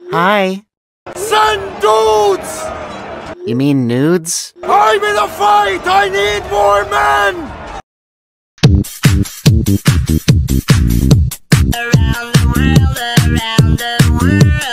Hi. Send dudes! You mean nudes? I'm in a fight! I need more men! Around the world, around the world.